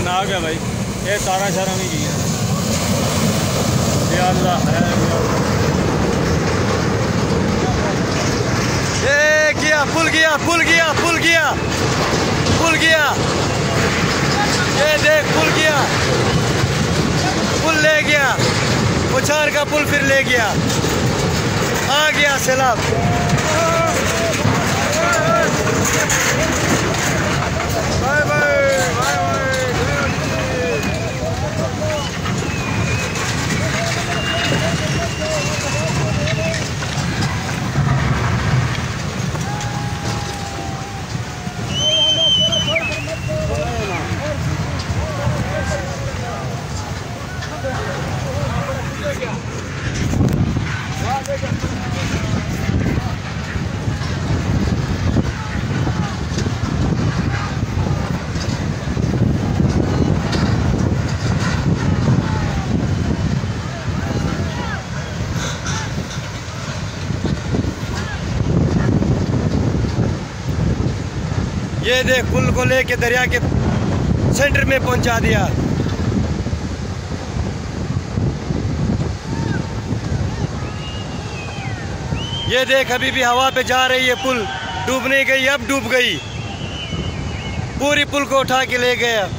मैं आ गया भाई, ये तारा शारा नहीं किया। या अल्लाह है, ये गया, पुल गया, पुल गया, पुल गया, पुल गया। ये देख पुल गया, पुल ले गया, उछार का पुल फिर ले गया, आ गया सैलाब। Bye bye bye bye. ये देख पुल को लेके दरिया के सेंटर में पहुंचा दिया। ये देख अभी भी हवा पे जा रही है, पुल डूबने गई, अब डूब गई, पूरी पुल को उठा के ले गया।